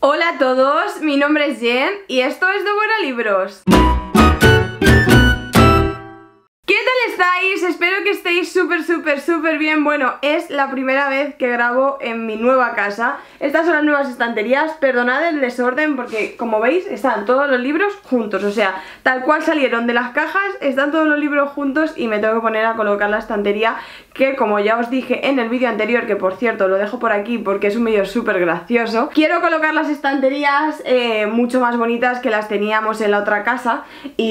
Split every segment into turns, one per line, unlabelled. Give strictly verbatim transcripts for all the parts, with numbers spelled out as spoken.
Hola a todos, mi nombre es Jen y esto es de Buena Libros. ¿Qué tal estáis? Espero que estéis súper súper súper bien. Bueno, es la primera vez que grabo en mi nueva casa. Estas son las nuevas estanterías. Perdonad el desorden porque, como veis, están todos los libros juntos. O sea, tal cual salieron de las cajas, están todos los libros juntos y me tengo que poner a colocar la estantería, que como ya os dije en el vídeo anterior, que por cierto lo dejo por aquí porque es un vídeo súper gracioso, quiero colocar las estanterías eh, mucho más bonitas que las teníamos en la otra casa.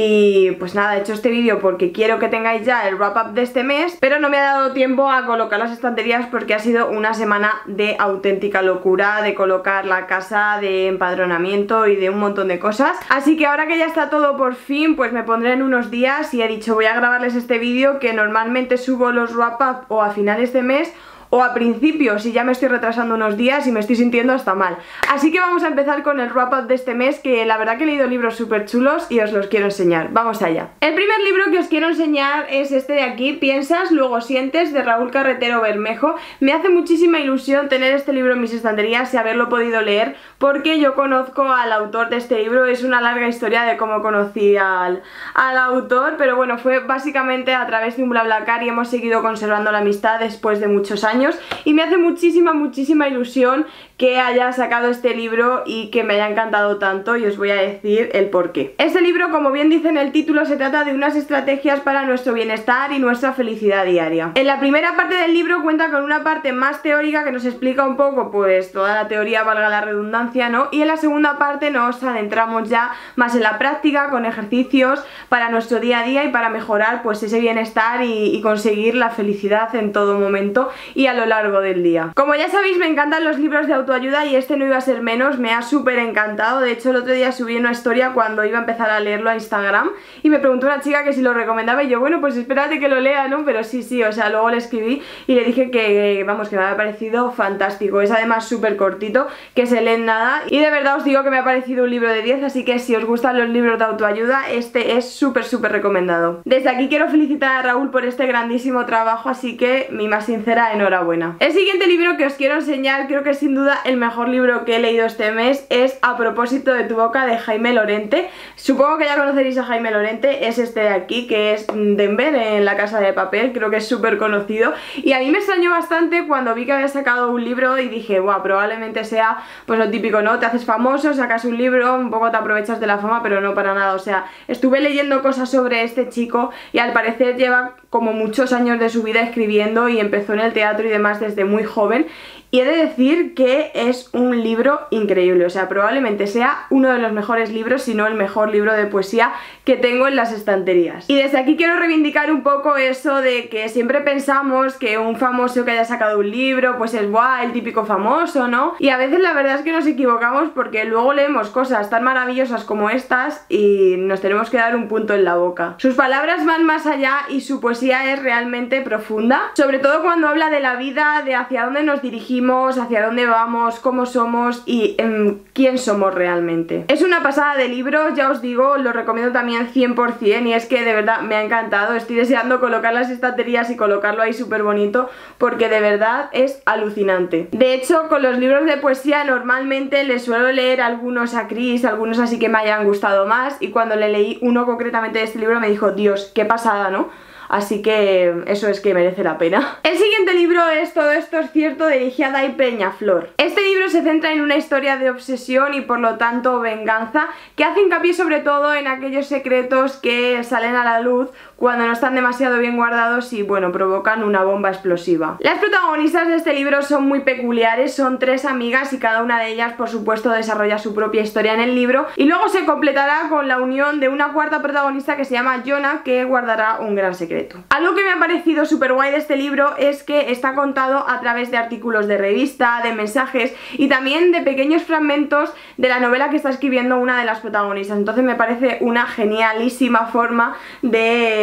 Y pues nada, he hecho este vídeo porque quiero que tengáis ya el wrap up de este mes, pero no me ha dado tiempo a colocar las estanterías porque ha sido una semana de auténtica locura, de colocar la casa, de empadronamiento y de un montón de cosas. Así que ahora que ya está todo por fin, pues me pondré en unos días y he dicho voy a grabarles este vídeo, que normalmente subo los wrap up o a finales de mes o a principios, si ya me estoy retrasando unos días y me estoy sintiendo hasta mal. Así que vamos a empezar con el wrap up de este mes, que la verdad que he leído libros súper chulos y os los quiero enseñar. Vamos allá. El primer libro que os quiero enseñar es este de aquí, Piensas, luego sientes, de Raúl Carretero Bermejo. Me hace muchísima ilusión tener este libro en mis estanterías y haberlo podido leer, porque yo conozco al autor de este libro. Es una larga historia de cómo conocí al, al autor, pero bueno, fue básicamente a través de un BlaBlaCar y hemos seguido conservando la amistad después de muchos años. Y me hace muchísima, muchísima ilusión que haya sacado este libro y que me haya encantado tanto, y os voy a decir el porqué. Este libro, como bien dice en el título, se trata de unas estrategias para nuestro bienestar y nuestra felicidad diaria. En la primera parte del libro cuenta con una parte más teórica que nos explica un poco pues toda la teoría, valga la redundancia, ¿no? Y en la segunda parte nos adentramos ya más en la práctica, con ejercicios para nuestro día a día y para mejorar pues ese bienestar y, y conseguir la felicidad en todo momento y a lo largo del día. Como ya sabéis, me encantan los libros de autoayuda y este no iba a ser menos. Me ha súper encantado. De hecho, el otro día subí una historia cuando iba a empezar a leerlo a Instagram y me preguntó una chica que si lo recomendaba y yo, bueno, pues espérate que lo lea, ¿no? Pero sí, sí, o sea, luego le escribí y le dije que, vamos, que me había parecido fantástico. Es además súper cortito, que se lee en nada y de verdad os digo que me ha parecido un libro de diez, así que si os gustan los libros de autoayuda, este es súper súper recomendado. Desde aquí quiero felicitar a Raúl por este grandísimo trabajo, así que mi más sincera enhorabuena. Buena. El siguiente libro que os quiero enseñar, creo que es sin duda el mejor libro que he leído este mes, es A propósito de tu boca, de Jaime Lorente. Supongo que ya conoceréis a Jaime Lorente. Es este de aquí, que es Denver en La Casa de Papel. Creo que es súper conocido y a mí me extrañó bastante cuando vi que había sacado un libro y dije, wow, probablemente sea pues lo típico, ¿no? Te haces famoso, sacas un libro, un poco te aprovechas de la fama, pero no para nada. O sea, estuve leyendo cosas sobre este chico y al parecer lleva como muchos años de su vida escribiendo y empezó en el teatro y demás desde muy joven. Y he de decir que es un libro increíble, o sea, probablemente sea uno de los mejores libros, si no el mejor libro de poesía que tengo en las estanterías. Y desde aquí quiero reivindicar un poco eso de que siempre pensamos que un famoso que haya sacado un libro pues es guau, el típico famoso, ¿no? Y a veces la verdad es que nos equivocamos porque luego leemos cosas tan maravillosas como estas y nos tenemos que dar un punto en la boca. Sus palabras van más allá y su poesía es realmente profunda, sobre todo cuando habla de la vida, de hacia dónde nos dirigimos, hacia dónde vamos, cómo somos y en quién somos realmente. Es una pasada de libro, ya os digo, lo recomiendo también cien por cien y es que de verdad me ha encantado. Estoy deseando colocar las estanterías y colocarlo ahí súper bonito porque de verdad es alucinante. De hecho, con los libros de poesía normalmente les suelo leer algunos a Chris, algunos así que me hayan gustado más, y cuando le leí uno concretamente de este libro me dijo, Dios, qué pasada, ¿no? Así que eso es que merece la pena. El siguiente libro es Todo esto es cierto, de Ligia y Peñaflor. Este libro se centra en una historia de obsesión y por lo tanto venganza, que hace hincapié sobre todo en aquellos secretos que salen a la luz cuando no están demasiado bien guardados y bueno, provocan una bomba explosiva. Las protagonistas de este libro son muy peculiares, son tres amigas y cada una de ellas por supuesto desarrolla su propia historia en el libro y luego se completará con la unión de una cuarta protagonista que se llama Jonah, que guardará un gran secreto. Algo que me ha parecido súper guay de este libro es que está contado a través de artículos de revista, de mensajes y también de pequeños fragmentos de la novela que está escribiendo una de las protagonistas. Entonces me parece una genialísima forma de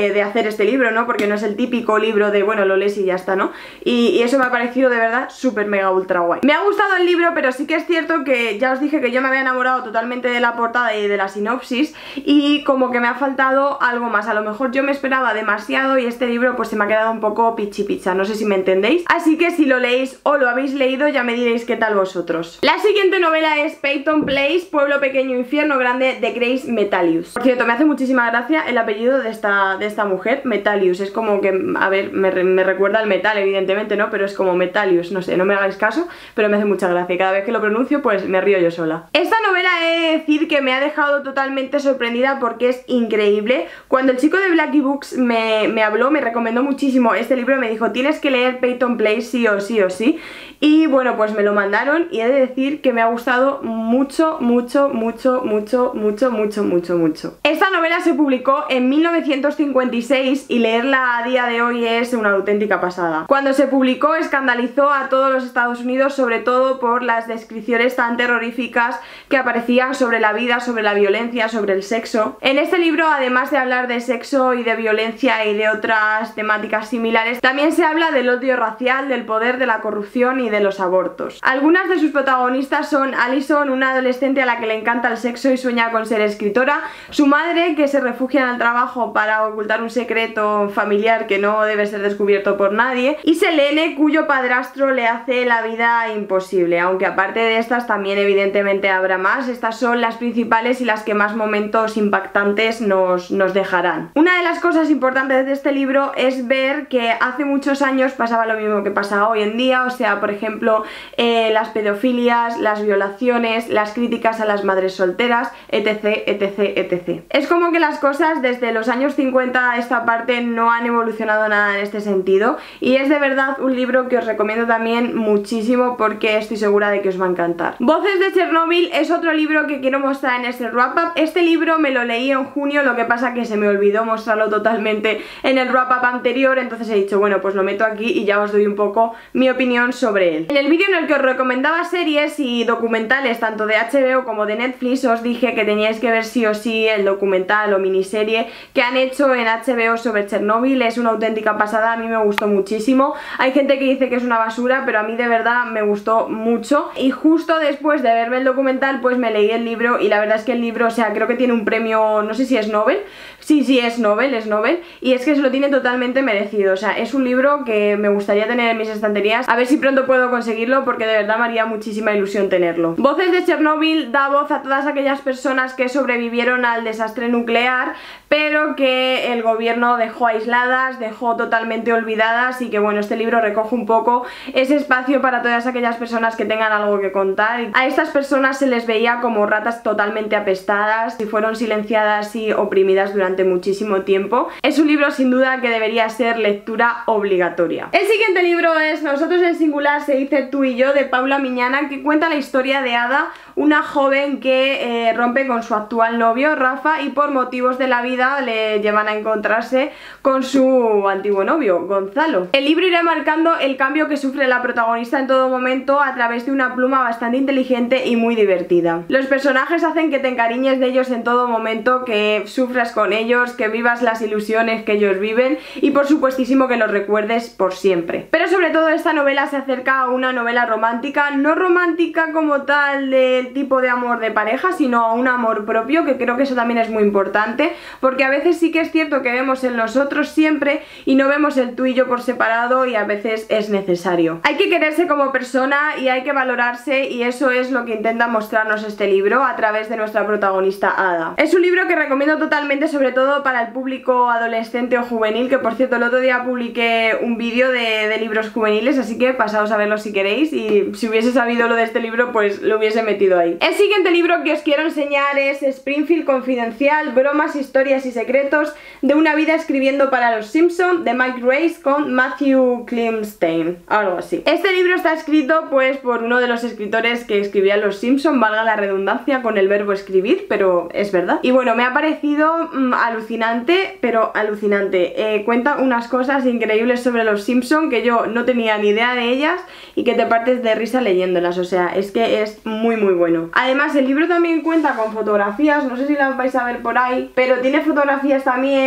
de, de hacer este libro, ¿no? Porque no es el típico libro de, bueno, lo lees y ya está, ¿no? Y, y eso me ha parecido de verdad súper mega ultra guay. Me ha gustado el libro, pero sí que es cierto que ya os dije que yo me había enamorado totalmente de la portada y de la sinopsis, y como que me ha faltado algo más. A lo mejor yo me esperaba demasiado y este libro pues se me ha quedado un poco pichi picha, no sé si me entendéis. Así que si lo leéis o lo habéis leído ya me diréis qué tal vosotros. La siguiente novela es Peyton Place, Pueblo Pequeño Infierno Grande, de Grace Metalius. Por cierto, me hace muchísima gracia el apellido de esta, de esta mujer, Metalius. Es como que, a ver, me, me recuerda al metal, evidentemente, ¿no? Pero es como Metalius, no sé, no me hagáis caso, pero me hace mucha gracia y cada vez que lo pronuncio pues me río yo sola. Esta novela he de decir que me ha dejado totalmente sorprendida porque es increíble. Cuando el chico de Blackie Books me, me habló, me recomendó muchísimo este libro, me dijo tienes que leer Peyton Place sí o sí o sí, y bueno, pues me lo mandaron y he de decir que me ha gustado mucho, mucho, mucho, mucho, mucho, mucho, mucho, mucho. Esta novela se publicó en mil novecientos cincuenta y seis y leerla a día de hoy es una auténtica pasada. Cuando se publicó escandalizó a todos los Estados Unidos, sobre todo por las descripciones tan terroríficas que aparecían sobre la vida, sobre la violencia, sobre el sexo. En este libro, además de hablar de sexo y de violencia y de otras temáticas similares, también se habla del odio racial, del poder, de la corrupción y de los abortos. Algunas de sus protagonistas son Allison, una adolescente a la que le encanta el sexo y sueña con ser escritora, su madre, que se refugia en el trabajo para ocultar un secreto familiar que no debe ser descubierto por nadie, y Selene, cuyo padrastro le hace la vida imposible, aunque aparte de estas también evidentemente habrá más. Estas son las principales y las que más momentos impactantes nos, nos dejarán. Una de las cosas importantes de este libro es ver que hace muchos años pasaba lo mismo que pasa hoy en día, o sea, por ejemplo, eh, las pedofilias, las violaciones, las críticas a las madres solteras, etc, etc, etcétera. Es como que las cosas desde los años cincuenta a esta parte no han evolucionado nada en este sentido, y es de verdad un libro que os recomiendo también muchísimo porque estoy segura de que os va a encantar. Voces de Chernobyl es otro libro que quiero mostrar en este wrap-up. Este libro me lo leí en junio, lo que pasa que se me olvidó mostrarlo totalmente en el wrap-up anterior, entonces he dicho, bueno, pues lo meto aquí y ya os doy un poco mi opinión sobre él. En el vídeo en el que os recomendaba series y documentales tanto de H B O como de Netflix, os dije que teníais que ver sí o sí el documental o miniserie que han hecho en H B O sobre Chernobyl. Es una auténtica pasada, a mí me gustó muchísimo. Hay gente que dice que es una basura, pero a mí de verdad me gustó mucho, y justo después de verme el documental pues me leí el libro, y la verdad es que el libro, o sea, creo que tiene un premio, no sé si es Nobel, sí, sí, es Nobel, es Nobel, y es que se lo tiene totalmente merecido. O sea, es un libro que me gustaría tener en mis estanterías, a ver si pronto puedo conseguirlo porque de verdad me haría muchísima ilusión tenerlo. Voces de Chernobyl da voz a todas aquellas personas que sobrevivieron al desastre nuclear, pero que el gobierno dejó aisladas, dejó totalmente olvidadas, y que bueno, este libro recoge un poco ese espacio para todas aquellas personas que tengan algo que contar. A estas personas se les veía como ratas totalmente apestadas y fueron silenciadas y oprimidas durante muchísimo tiempo. Es un libro sin duda que debería ser lectura obligatoria. El siguiente libro es Nosotros en singular se dice tú y yo, de Paula Miñana, que cuenta la historia de Ada, una joven que eh, rompe con su actual novio Rafa, y por motivos de la vida le llevan a encontrarse con su antiguo novio Gonzalo. El libro irá marcando el cambio que sufre la protagonista en todo momento a través de una pluma bastante inteligente y muy divertida. Los personajes hacen que te encariñes de ellos en todo momento, que sufras con ellos, que vivas las ilusiones que ellos viven, y por supuestísimo que los recuerdes por siempre. Pero sobre todo esta novela se acerca a una novela romántica, no romántica como tal del tipo de amor de pareja, sino a un amor propio, que creo que eso también es muy importante, porque a veces sí que es cierto que vemos el nosotros siempre y no vemos el tú y yo por separado, y a veces es necesario. Hay que quererse como persona y hay que valorarse, y eso es lo que intenta mostrarnos este libro a través de nuestra protagonista Ada. Es un libro que recomiendo totalmente, sobre todo para el público adolescente o juvenil, que por cierto el otro día publiqué un vídeo de, de libros juveniles, así que pasaos a verlo si queréis, y si hubiese sabido lo de este libro pues lo hubiese metido ahí. El siguiente libro que os quiero enseñar es Springfield Confidencial, bromas, historias y secretos de una vida escribiendo para los Simpson, de Mike Reiss con Matthew Klimstein, algo así. Este libro está escrito pues por uno de los escritores que escribía los Simpson, valga la redundancia con el verbo escribir, pero es verdad. Y bueno, me ha parecido mmm, alucinante, pero alucinante. Eh, cuenta unas cosas increíbles sobre los Simpson que yo no tenía ni idea de ellas, y que te partes de risa leyéndolas, o sea, es que es muy muy bueno. Además el libro también cuenta con fotografías, no sé si las vais a ver por ahí, pero tiene fotografías también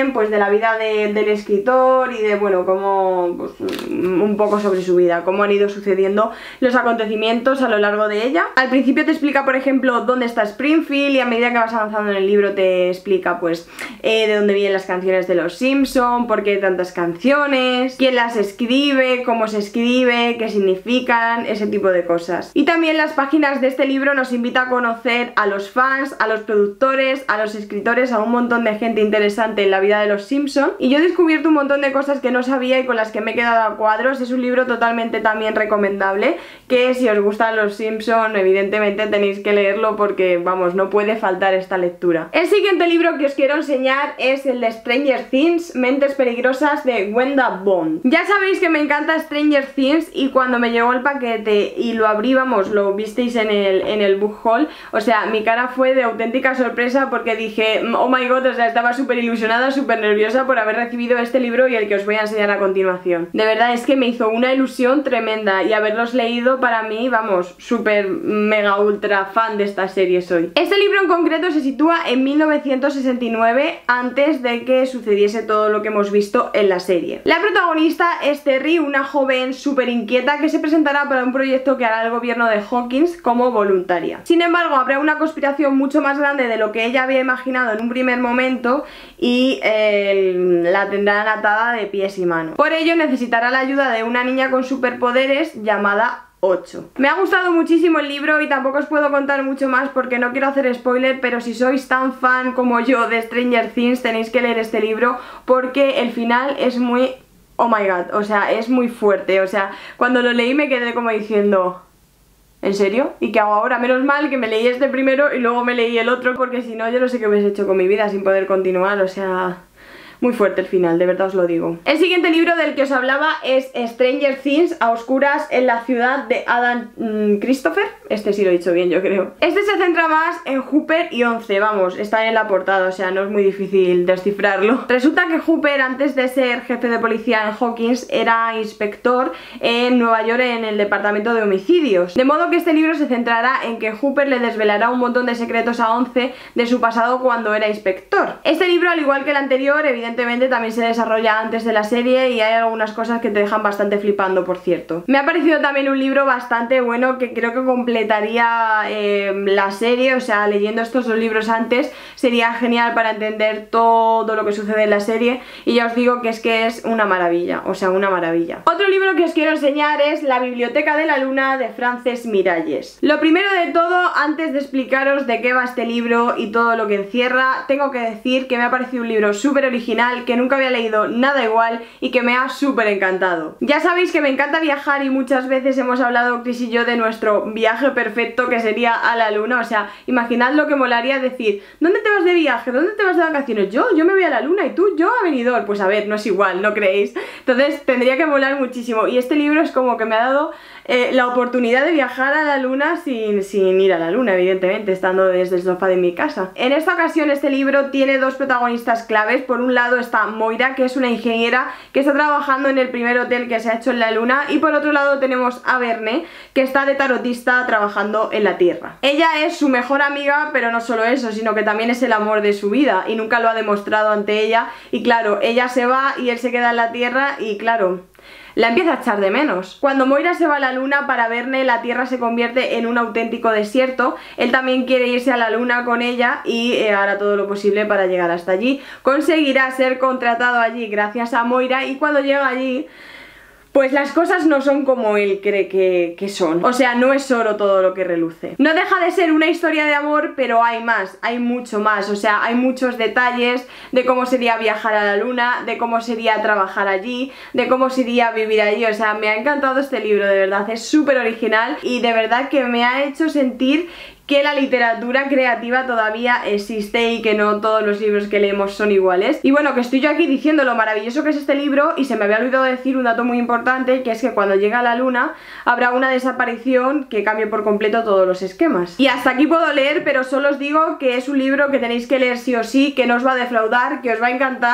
resumen pues de la vida de, del escritor y de, bueno, cómo, pues, un poco sobre su vida, cómo han ido sucediendo los acontecimientos a lo largo de ella. Al principio te explica, por ejemplo, dónde está Springfield, y a medida que vas avanzando en el libro te explica pues eh, de dónde vienen las canciones de los Simpson, por qué hay tantas canciones, quién las escribe, cómo se escribe, qué significan, ese tipo de cosas. Y también las páginas de este libro nos invita a conocer a los fans, a los productores, a los escritores, a un montón de gente interesante en la vida de los Simpson. Y yo he descubierto un montón de cosas que no sabía y con las que me he quedado a cuadros. Es un libro totalmente también recomendable, que si os gustan los Simpson evidentemente tenéis que leerlo porque, vamos, no puede faltar esta lectura. El siguiente libro que os quiero enseñar es el de Stranger Things, Mentes Peligrosas, de Gwenda Bond. Ya sabéis que me encanta Stranger Things, y cuando me llegó el paquete y lo abrí, vamos, lo visteis en el, en el book haul, o sea, mi cara fue de auténtica sorpresa porque dije, oh my god, o sea, estaba súper ilusionada, súper nerviosa por haber recibido este libro y el que os voy a enseñar a continuación. De verdad es que me hizo una ilusión tremenda, y haberlos leído para mí, vamos, súper mega ultra fan de esta serie soy. Este libro en concreto se sitúa en mil novecientos sesenta y nueve, antes de que sucediese todo lo que hemos visto en la serie. La protagonista es Terry, una joven súper inquieta que se presentará para un proyecto que hará el gobierno de Hawkins como voluntaria. Sin embargo, habrá una conspiración mucho más grande de lo que ella había imaginado en un primer momento, y eh, la tendrán atada de pies y manos. Por ello necesitará la ayuda de una niña con superpoderes llamada ocho. Me ha gustado muchísimo el libro y tampoco os puedo contar mucho más porque no quiero hacer spoiler, pero si sois tan fan como yo de Stranger Things tenéis que leer este libro porque el final es muy... oh my god, o sea, es muy fuerte. O sea, cuando lo leí me quedé como diciendo... ¿en serio? ¿Y qué hago ahora? Menos mal que me leí este primero y luego me leí el otro, porque si no yo no sé qué hubiese hecho con mi vida sin poder continuar, o sea... muy fuerte el final, de verdad os lo digo. El siguiente libro del que os hablaba es Stranger Things, a oscuras en la ciudad, de Adam mmm, Christopher. Este sí lo he dicho bien, yo creo. Este se centra más en Hooper y Once, vamos, está en la portada, o sea, no es muy difícil descifrarlo. Resulta que Hooper, antes de ser jefe de policía en Hawkins, era inspector en Nueva York en el departamento de homicidios. De modo que este libro se centrará en que Hooper le desvelará un montón de secretos a Once de su pasado cuando era inspector. Este libro, al igual que el anterior, evidentemente Evidentemente también se desarrolla antes de la serie y hay algunas cosas que te dejan bastante flipando, por cierto. Me ha parecido también un libro bastante bueno que creo que completaría eh, la serie, o sea, leyendo estos dos libros antes sería genial para entender todo lo que sucede en la serie, y ya os digo que es que es una maravilla, o sea, una maravilla. Otro libro que os quiero enseñar es La Biblioteca de la Luna, de Frances Miralles. Lo primero de todo, antes de explicaros de qué va este libro y todo lo que encierra, tengo que decir que me ha parecido un libro súper original, que nunca había leído nada igual y que me ha súper encantado. Ya sabéis que me encanta viajar y muchas veces hemos hablado Chris y yo de nuestro viaje perfecto, que sería a la luna. O sea, imaginad lo que molaría decir, ¿dónde te vas de viaje? ¿Dónde te vas de vacaciones? Yo, yo me voy a la luna, y tú, yo a Benidorm. Pues a ver, no es igual, ¿no creéis? Entonces tendría que molar muchísimo, y este libro es como que me ha dado eh, la oportunidad de viajar a la luna sin, sin ir a la luna, evidentemente, estando desde el sofá de mi casa. En esta ocasión este libro tiene dos protagonistas claves. Por un lado está Moira, que es una ingeniera que está trabajando en el primer hotel que se ha hecho en la luna, y por otro lado tenemos a Verne, que está de tarotista trabajando en la Tierra. Ella es su mejor amiga, pero no solo eso, sino que también es el amor de su vida y nunca lo ha demostrado ante ella, y claro, ella se va y él se queda en la Tierra y claro, la empieza a echar de menos. Cuando Moira se va a la luna, para Verne la Tierra se convierte en un auténtico desierto. Él también quiere irse a la luna con ella y eh, hará todo lo posible para llegar hasta allí. Conseguirá ser contratado allí gracias a Moira, y cuando llega allí, pues las cosas no son como él cree que, que son. O sea, no es oro todo lo que reluce. No deja de ser una historia de amor, pero hay más, hay mucho más. O sea, hay muchos detalles de cómo sería viajar a la luna, de cómo sería trabajar allí, de cómo sería vivir allí. O sea, me ha encantado este libro, de verdad, es súper original y de verdad que me ha hecho sentir que la literatura creativa todavía existe y que no todos los libros que leemos son iguales. Y bueno, que estoy yo aquí diciendo lo maravilloso que es este libro y se me había olvidado decir un dato muy importante, que es que cuando llega a la luna habrá una desaparición que cambie por completo todos los esquemas. Y hasta aquí puedo leer, pero solo os digo que es un libro que tenéis que leer sí o sí, que no os va a defraudar, que os va a encantar,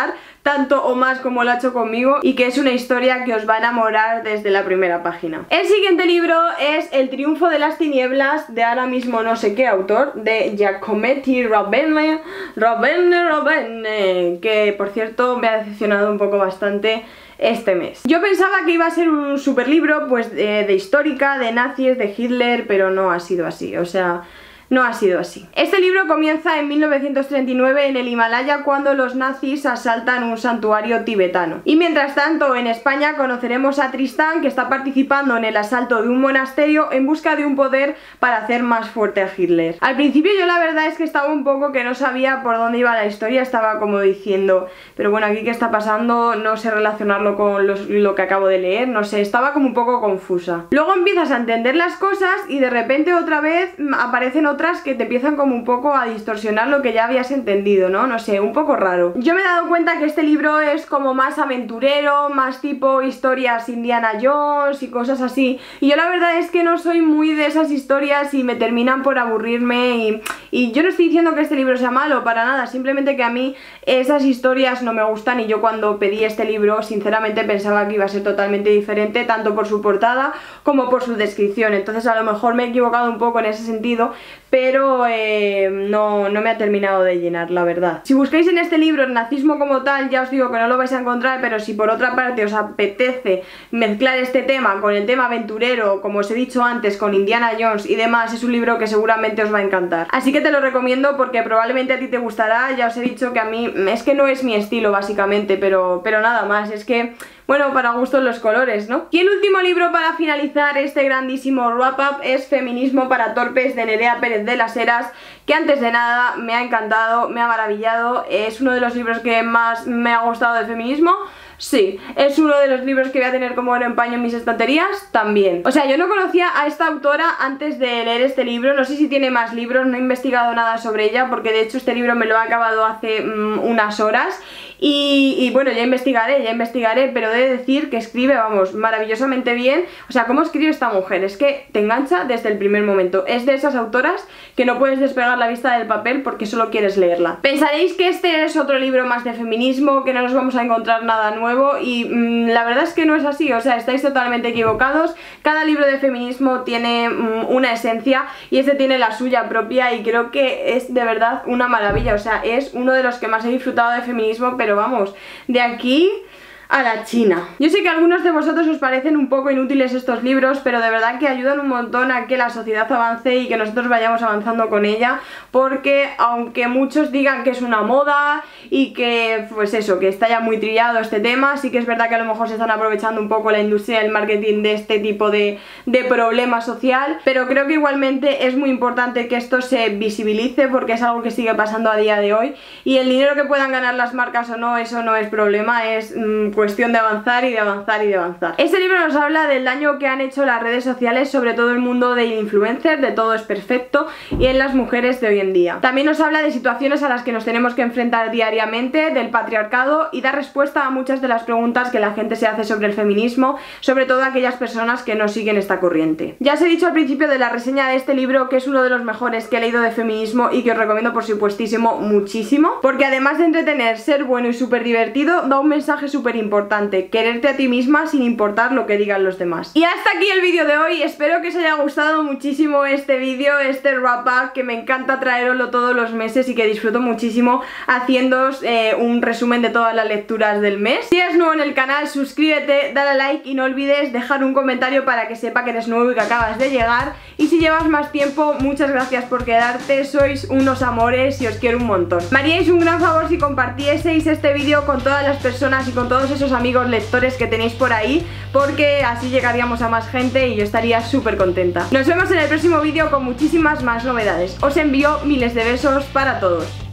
tanto o más como lo ha hecho conmigo, y que es una historia que os va a enamorar desde la primera página. El siguiente libro es El triunfo de las tinieblas, de ahora mismo no sé qué autor, de Giacometti Rovenne, Rovenne, Rovenne, que por cierto me ha decepcionado un poco bastante este mes. Yo pensaba que iba a ser un super libro pues de, de histórica, de nazis, de Hitler, pero no ha sido así, o sea... no ha sido así. Este libro comienza en mil novecientos treinta y nueve en el Himalaya, cuando los nazis asaltan un santuario tibetano. Y mientras tanto, en España conoceremos a Tristán, que está participando en el asalto de un monasterio en busca de un poder para hacer más fuerte a Hitler. Al principio yo la verdad es que estaba un poco que no sabía por dónde iba la historia, estaba como diciendo, pero bueno, aquí qué está pasando, no sé relacionarlo con los, lo que acabo de leer, no sé, estaba como un poco confusa. Luego empiezas a entender las cosas y de repente otra vez aparecen otros otras que te empiezan como un poco a distorsionar lo que ya habías entendido, ¿no? No sé, un poco raro. Yo me he dado cuenta que este libro es como más aventurero, más tipo historias Indiana Jones y cosas así, y yo la verdad es que no soy muy de esas historias y me terminan por aburrirme, y, y yo no estoy diciendo que este libro sea malo, para nada, simplemente que a mí esas historias no me gustan, y yo cuando pedí este libro sinceramente pensaba que iba a ser totalmente diferente, tanto por su portada como por su descripción, entonces a lo mejor me he equivocado un poco en ese sentido, pero eh, no, no me ha terminado de llenar, la verdad. Si buscáis en este libro el nazismo como tal, ya os digo que no lo vais a encontrar, pero si por otra parte os apetece mezclar este tema con el tema aventurero, como os he dicho antes, con Indiana Jones y demás, es un libro que seguramente os va a encantar. Así que te lo recomiendo porque probablemente a ti te gustará. Ya os he dicho que a mí es que no es mi estilo básicamente, pero, pero nada más, es que... bueno, para gustos los colores, ¿no? Y el último libro para finalizar este grandísimo wrap-up es Feminismo para torpes, de Nerea Pérez de las Heras, que antes de nada me ha encantado, me ha maravillado, es uno de los libros que más me ha gustado de feminismo. Sí, es uno de los libros que voy a tener como buen empaño en mis estanterías también. O sea, yo no conocía a esta autora antes de leer este libro, no sé si tiene más libros, no he investigado nada sobre ella, porque de hecho este libro me lo he acabado hace mmm, unas horas. Y, y bueno, ya investigaré, ya investigaré, pero he de decir que escribe, vamos, maravillosamente bien. O sea, ¿cómo escribe esta mujer? Es que te engancha desde el primer momento. Es de esas autoras que no puedes despegar la vista del papel porque solo quieres leerla. Pensaréis que este es otro libro más de feminismo, que no nos vamos a encontrar nada nuevo, y mmm, la verdad es que no es así, o sea, estáis totalmente equivocados. Cada libro de feminismo tiene mmm, una esencia, y este tiene la suya propia, y creo que es de verdad una maravilla. O sea, es uno de los que más he disfrutado de feminismo, pero pero vamos, de aquí a la China. Yo sé que a algunos de vosotros os parecen un poco inútiles estos libros, pero de verdad que ayudan un montón a que la sociedad avance y que nosotros vayamos avanzando con ella, porque aunque muchos digan que es una moda y que, pues eso, que está ya muy trillado este tema, sí que es verdad que a lo mejor se están aprovechando un poco la industria del marketing de este tipo de, de problema social, pero creo que igualmente es muy importante que esto se visibilice, porque es algo que sigue pasando a día de hoy, y el dinero que puedan ganar las marcas o no, eso no es problema, es mmm, cuestión de avanzar y de avanzar y de avanzar. Este libro nos habla del daño que han hecho las redes sociales sobre todo el mundo de influencers, de todo es perfecto, y en las mujeres de hoy en día. También nos habla de situaciones a las que nos tenemos que enfrentar diariamente, del patriarcado, y da respuesta a muchas de las preguntas que la gente se hace sobre el feminismo, sobre todo aquellas personas que no siguen esta corriente. Ya os he dicho al principio de la reseña de este libro que es uno de los mejores que he leído de feminismo y que os recomiendo por supuestísimo muchísimo, porque además de entretener, ser bueno y súper divertido, da un mensaje súper importante importante, quererte a ti misma sin importar lo que digan los demás. Y hasta aquí el vídeo de hoy, espero que os haya gustado muchísimo este vídeo, este wrap up, que me encanta traeroslo todos los meses y que disfruto muchísimo haciéndoos eh, un resumen de todas las lecturas del mes. Si eres nuevo en el canal, suscríbete, dale a like y no olvides dejar un comentario para que sepa que eres nuevo y que acabas de llegar. Y si llevas más tiempo, muchas gracias por quedarte, sois unos amores y os quiero un montón. Me haríais un gran favor si compartieseis este vídeo con todas las personas y con todos esos amigos lectores que tenéis por ahí, porque así llegaríamos a más gente y yo estaría súper contenta. Nos vemos en el próximo vídeo con muchísimas más novedades. Os envío miles de besos para todos.